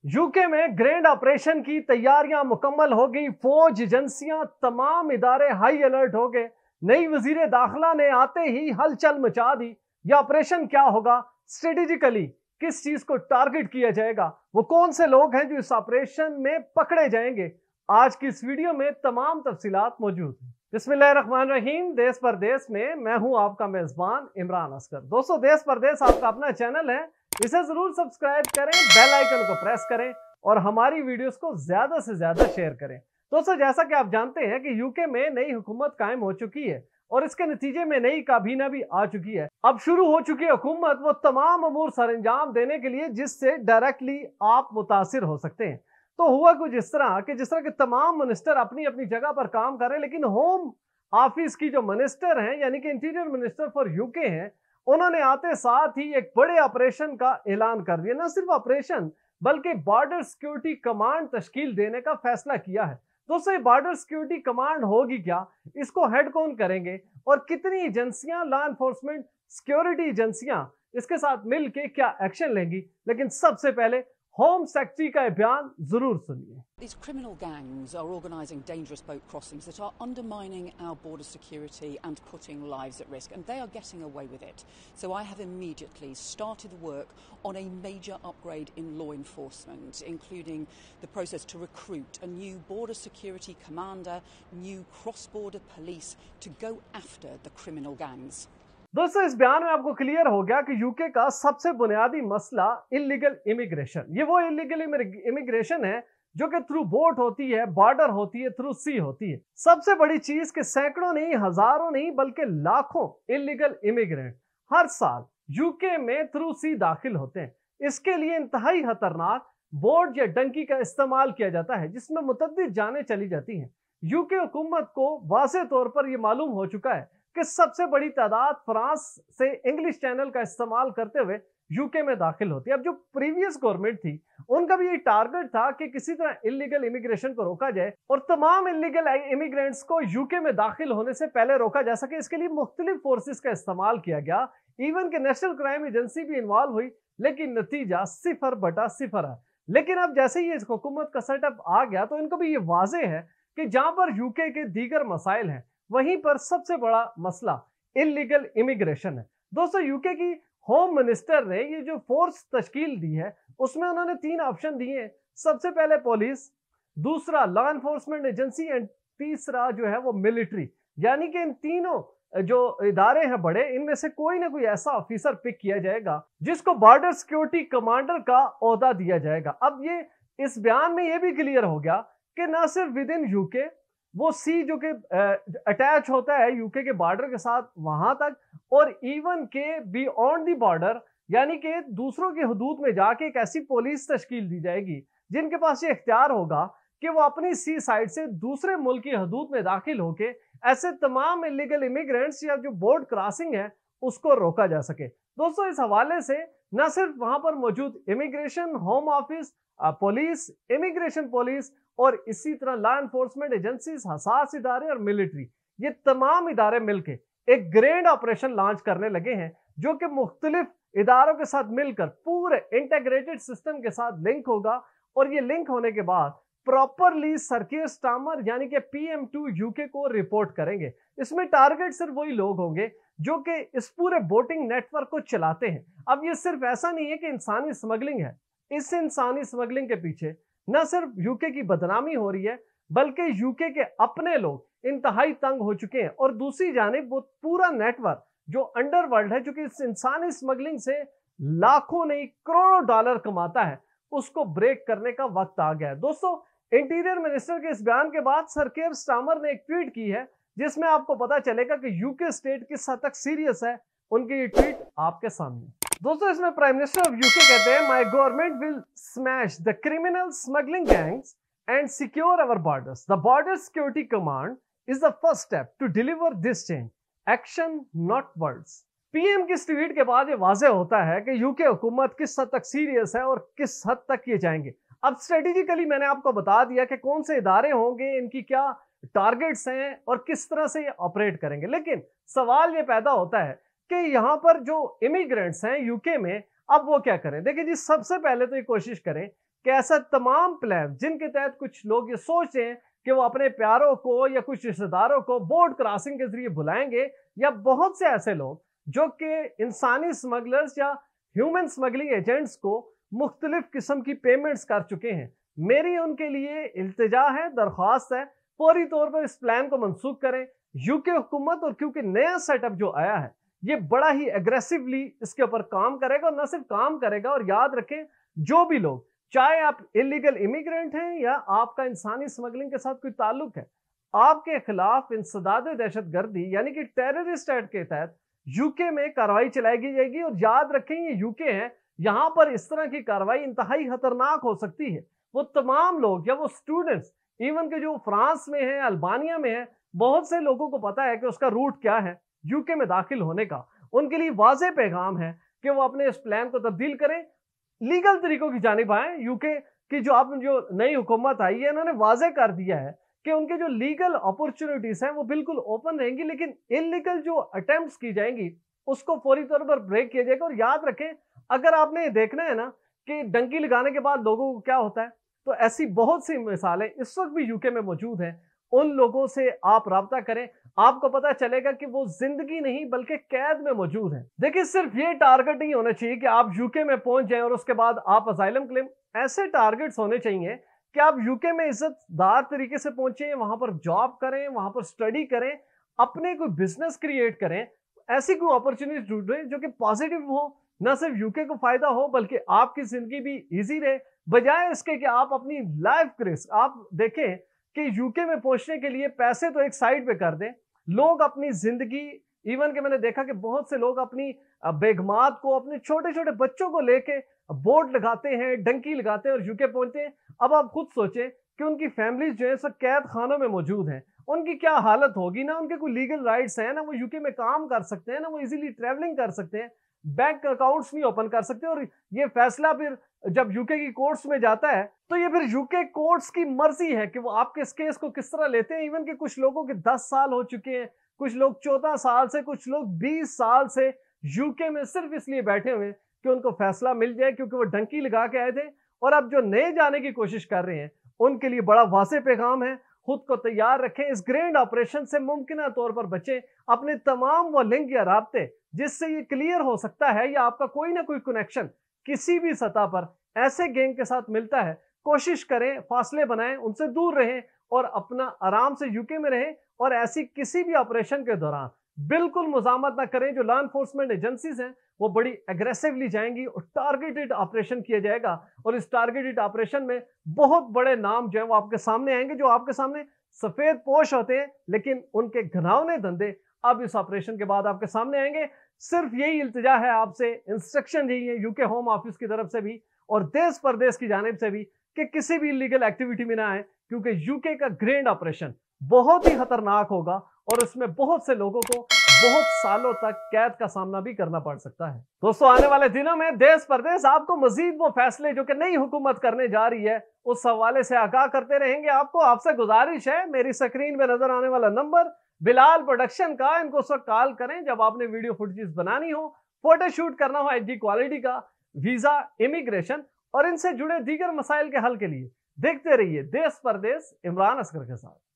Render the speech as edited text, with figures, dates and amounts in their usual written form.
UK में grand operation की तैयारियां मुकम्मल हो गई। फौज, एजेंसियां, तमाम इदारे हाई अलर्ट हो गए। नई वजीर दाखिला ने आते ही हलचल मचा दी। यह ऑपरेशन क्या होगा, स्ट्रेटेजिकली किस चीज को टारगेट किया जाएगा, वो कौन से लोग हैं जो इस ऑपरेशन में पकड़े जाएंगे, आज की इस वीडियो में तमाम तफसीलात मौजूद हैं। बिस्मिल्लाहिर्रहमानिर्रहीम। देश परदेश में मैं हूं आपका मेजबान इमरान असगर। दोस्तों, देश परदेश आपका अपना चैनल है, इसे जरूर सब्सक्राइब करें, बेल आइकन को प्रेस करें और हमारी वीडियोस को ज्यादा से ज्यादा शेयर करें। दोस्तों, जैसा कि आप जानते हैं कि यूके में नई हुकूमत कायम हो चुकी है और इसके नतीजे में नई काबीना भी आ चुकी है। अब शुरू हो चुकी है हुकूमत वो तमाम अमूर सरंजाम देने के लिए जिससे डायरेक्टली आप मुतासिर हो सकते हैं। तो हुआ कुछ इस तरह कि जिस तरह के तमाम मिनिस्टर अपनी अपनी जगह पर काम कर रहे हैं, लेकिन होम ऑफिस की जो मिनिस्टर हैं यानी कि इंटीरियर मिनिस्टर फॉर यूके हैं, उन्होंने आते साथ ही एक बड़े ऑपरेशन का ऐलान कर दिया। न सिर्फ ऑपरेशन बल्कि बॉर्डर सिक्योरिटी कमांड तश्कील देने का फैसला किया है। दोस्तों, ये बॉर्डर सिक्योरिटी कमांड होगी क्या, इसको हेड कौन करेंगे और कितनी एजेंसियां, लॉ एनफोर्समेंट सिक्योरिटी एजेंसियां इसके साथ मिलकर क्या एक्शन लेंगी, लेकिन सबसे पहले होम सेक्रेटरी का बयान जरूर सुनिए। These criminal gangs are organising dangerous boat crossings that are undermining our border security and putting lives at risk, and they are getting away with it. So I have immediately started work on a major upgrade in law enforcement, including the process to recruit a new border security commander, new cross-border police to go after the criminal gangs. दोस्तों, इस बयान में आपको clear हो गया कि UK का सबसे बुनियादी मसला इलीगल इमिग्रेशन, ये वो इलीगल इमिग्रेशन है जो कि थ्रू बोट होती है, बॉर्डर होती है, थ्रू सी होती है। सबसे बड़ी चीज कि सैकड़ों नहीं, हजारों नहीं, बल्कि लाखों इलीगल इमिग्रेंट हर साल यूके में थ्रू सी दाखिल होते हैं। इसके लिए इंतहाई खतरनाक बोट या डंकी का इस्तेमाल किया जाता है जिसमें मुतद्दिद जानें चली जाती हैं। यूके हुकूमत को वाज़ेह तौर पर यह मालूम हो चुका है कि सबसे बड़ी तादाद फ्रांस से इंग्लिश चैनल का इस्तेमाल करते हुए यूके में दाखिल होती है। अब जो प्रीवियस गवर्नमेंट थी उनका भी ये टारगेट था कि किसी तरह इलीगल इमिग्रेशन को रोका जाए और तमाम इलीगल इमिग्रेंट्स को यूके में दाखिल होने से पहले रोका जा सके। इसके लिए मुख्तलिफ फोर्सेस का इस्तेमाल किया गया, इवन के नेशनल क्राइम एजेंसी भी इन्वॉल्व हुई, लेकिन नतीजा 0/0 है। लेकिन अब जैसे ही इस हुकूमत का सेटअप आ गया तो इनको भी ये वाज़ेह है कि जहां पर यूके के दीगर मसाइल हैं वहीं पर सबसे बड़ा मसला इलीगल इमिग्रेशन है। दोस्तों, यूके की होम मिनिस्टर ने ये जो फोर्स तश्कील दी है उसमें उन्होंने 3 ऑप्शन दिए हैं। सबसे पहले पुलिस, दूसरा लॉ एनफोर्समेंट एजेंसी एंड तीसरा जो है वो मिलिट्री। यानी कि इन तीनों जो इदारे हैं बड़े, इनमें से कोई ना कोई ऐसा ऑफिसर पिक किया जाएगा जिसको बॉर्डर सिक्योरिटी कमांडर का ओहदा दिया जाएगा। अब ये इस बयान में ये भी क्लियर हो गया कि ना सिर्फ विद इन यूके वो सी जो कि अटैच होता है यूके के बॉर्डर के साथ वहां तक, और इवन के बियॉन्ड द बॉर्डर यानी कि दूसरों की हदूद में जाके एक ऐसी पुलिस तश्कील दी जाएगी जिनके पास ये इख्तियार होगा कि वो अपनी सी साइड से दूसरे मुल्क की हदूद में दाखिल होके ऐसे तमाम इलीगल इमिग्रेंट्स या जो बोर्ड क्रॉसिंग है उसको रोका जा सके। दोस्तों, इस हवाले से न सिर्फ वहां पर मौजूद immigration, home office, police, immigration police और इसी तरह लॉ एनफोर्समेंट एजेंसीज, हसास इदारे और मिलिट्री, ये तमाम इदारे मिलकर एक ग्रैंड ऑपरेशन लॉन्च करने लगे हैं जो कि मुख्तलिफ इदारों के साथ मिलकर पूरे इंटीग्रेटेड सिस्टम के साथ लिंक होगा। और ये लिंक होने के बाद प्रॉपरली सरकीर स्टामर यानी कि PM2 यूके को रिपोर्ट करेंगे। इसमें टारगेट सिर्फ वही लोग होंगे जो कि इस पूरे बोटिंग नेटवर्क को चलाते हैं। अब ये सिर्फ ऐसा नहीं है कि इंसानी स्मगलिंग है, इस इंसानी स्मगलिंग के पीछे न सिर्फ यूके की बदनामी हो रही है बल्कि यूके के अपने लोग इंतहाई तंग हो चुके हैं। और दूसरी जानिब वो पूरा नेटवर्क जो अंडरवर्ल्ड है, जो कि इस इंसानी स्मगलिंग से लाखों नहीं करोड़ों डॉलर कमाता है, उसको ब्रेक करने का वक्त आ गया है। दोस्तों, इंटीरियर मिनिस्टर के इस बयान के बाद सर कीर स्टारमर ने एक ट्वीट की है जिसमें आपको पता चलेगा कि यूके स्टेट किस हद तक सीरियस है। उनकी ये ट्वीट आपके सामने। दोस्तों, इसमें प्राइम मिनिस्टर ऑफ यूके कहते हैं, my government will smash the criminal smuggling gangs and secure our borders. The border security command is the first step to deliver this change, action not words. PM की इस tweet के बाद ये वाज़ेह होता है कि यूके हुकूमत किस हद तक सीरियस है और किस हद तक ये जाएंगे। अब स्ट्रेटेजिकली मैंने आपको बता दिया कि कौन से इदारे होंगे, इनकी क्या टारगेट्स हैं और किस तरह से ये ऑपरेट करेंगे। लेकिन सवाल ये पैदा होता है कि यहां पर जो इमिग्रेंट्स हैं यूके में, अब वो क्या करें। देखिए जी, सबसे पहले तो ये कोशिश करें कि ऐसा तमाम प्लान जिनके तहत कुछ लोग ये सोच रहे हैं कि वो अपने प्यारों को या कुछ रिश्तेदारों को बोट क्रॉसिंग के जरिए बुलाएंगे, या बहुत से ऐसे लोग जो कि इंसानी स्मगलर्स या ह्यूमन स्मगलिंग एजेंट्स को मुख्तलिफ किस्म की पेमेंट्स कर चुके हैं। मेरी उनके लिए इल्तिजा है, दरख्वास्त है, फौरी तौर पर इस प्लान को मनसूख करें। यूके हुकूमत, और क्योंकि नया सेटअप जो आया है ये बड़ा ही एग्रेसिवली इसके ऊपर काम करेगा, और न सिर्फ काम करेगा, और याद रखें जो भी लोग, चाहे आप इलीगल इमिग्रेंट हैं या आपका इंसानी स्मगलिंग के साथ कोई ताल्लुक है, आपके खिलाफ इंसदाद दहशतगर्दी यानी कि टेररिस्ट एक्ट के तहत यूके में कार्रवाई चलाई जाएगी। और याद रखें ये यूके है, यहां पर इस तरह की कार्रवाई इंतहाई खतरनाक हो सकती है। वो तमाम लोग या वो स्टूडेंट्स इवन के जो फ्रांस में है, अल्बानिया में है, बहुत से लोगों को पता है कि उसका रूट क्या है यूके में दाखिल होने का। उनके लिए वाज़ेह पैगाम है कि वो अपने इस प्लान को तब्दील करें, लीगल तरीकों की जानिब आए। यूके की जो नई हुकूमत आई है, इन्होंने वाज़ेह कर दिया है कि उनके जो लीगल अपॉर्चुनिटीज हैं वो बिल्कुल ओपन रहेंगी, लेकिन इलीगल जो अटेम्प्ट्स की जाएंगी उसको फौरी तौर पर ब्रेक किया जाएगा। और याद रखें, अगर आपने देखना है ना कि डंकी लगाने के बाद लोगों को क्या होता है, तो ऐसी बहुत सी मिसालें इस वक्त भी यूके में मौजूद हैं। उन लोगों से आप राब्ता करें, आपको पता चलेगा कि वो जिंदगी नहीं बल्कि कैद में मौजूद है। देखिए, सिर्फ ये टारगेट नहीं होना चाहिए कि आप यूके में पहुंच जाएं और उसके बाद आप असाइलम क्लेम, ऐसे टारगेट्स होने चाहिए कि आप यूके में इज्जतदार तरीके से पहुंचे, वहां पर जॉब करें, वहां पर स्टडी करें, अपने कोई बिजनेस क्रिएट करें, ऐसी कोई अपॉर्चुनिटी ढूंढें जो कि पॉजिटिव हो, न सिर्फ यूके को फायदा हो बल्कि आपकी जिंदगी भी इजी रहे, बजाय इसके कि आप अपनी लाइफ के रिस्क। आप देखें कि यूके में पहुंचने के लिए पैसे तो एक साइड पे कर दें, लोग अपनी जिंदगी, इवन के मैंने देखा कि बहुत से लोग अपनी बेगमात को, अपने छोटे छोटे बच्चों को लेके बोर्ड लगाते हैं, डंकी लगाते हैं और यूके पहुंचते हैं। अब आप खुद सोचें कि उनकी फैमिलीज जो है सब कैद खानों में मौजूद हैं, उनकी क्या हालत होगी। ना उनके कोई लीगल राइट्स हैं, ना वो यूके में काम कर सकते हैं, ना वो इजीली ट्रेवलिंग कर सकते हैं, बैंक अकाउंट्स नहीं ओपन कर सकते। और ये फैसला फिर जब यूके की कोर्ट्स में जाता है तो ये फिर यूके कोर्ट्स की मर्जी है कि वो आपके इस केस को किस तरह लेते हैं। इवन के कुछ लोगों के 10 साल हो चुके हैं, कुछ लोग 14 साल से, कुछ लोग 20 साल से यूके में सिर्फ इसलिए बैठे हुए कि उनको फैसला मिल जाए, क्योंकि वो डंकी लगा के आए थे। और अब जो नए जाने की कोशिश कर रहे हैं उनके लिए बड़ा वाज़ेह पैगाम है, खुद को तैयार रखें, इस ग्रैंड ऑपरेशन से मुमकिन तौर पर बचें। अपने तमाम वो लिंक या राब्ते जिससे ये क्लियर हो सकता है या आपका कोई ना कोई कनेक्शन किसी भी सतह पर ऐसे गैंग के साथ मिलता है, कोशिश करें, फासले बनाएं, उनसे दूर रहें और अपना आराम से यूके में रहें। और ऐसी किसी भी ऑपरेशन के दौरान बिल्कुल मुजामत ना करें। जो लॉ एनफोर्समेंट एजेंसीज हैं वो बड़ी एग्रेसिवली जाएंगी और टारगेटेड ऑपरेशन किया जाएगा। और इस टारगेटेड ऑपरेशन में बहुत बड़े नाम जो है वो आपके सामने आएंगे, जो आपके सामने सफेद पोश होते हैं, लेकिन उनके घिनौने धंधे अब इस ऑपरेशन के बाद आपके सामने आएंगे। सिर्फ यही इल्तिजा है आपसे, इंस्ट्रक्शन यही है यूके होम ऑफिस की तरफ से भी और देश परदेश की जानिब से भी कि किसी भी इलीगल एक्टिविटी में ना आए, क्योंकि यूके का ग्रैंड ऑपरेशन बहुत ही खतरनाक होगा और इसमें बहुत से लोगों को बहुत सालों तक कैद का सामना भी करना पड़ सकता है। दोस्तों, आने वाले दिनों में देश परदेश आपको मजीद वो फैसले जो कि नई हुकूमत करने जा रही है उस हवाले से आगाह करते रहेंगे। आपसे गुजारिश है, मेरी स्क्रीन पे नजर आने वाला नंबर बिलाल प्रोडक्शन का, इनको उस वक्त कॉल करें जब आपने वीडियो फुटेज बनानी हो, फोटो शूट करना हो HD क्वालिटी का, वीजा, इमिग्रेशन और इनसे जुड़े दीगर मसाइल के हल के लिए देखते रहिए देश परदेश इमरान असगर के साथ।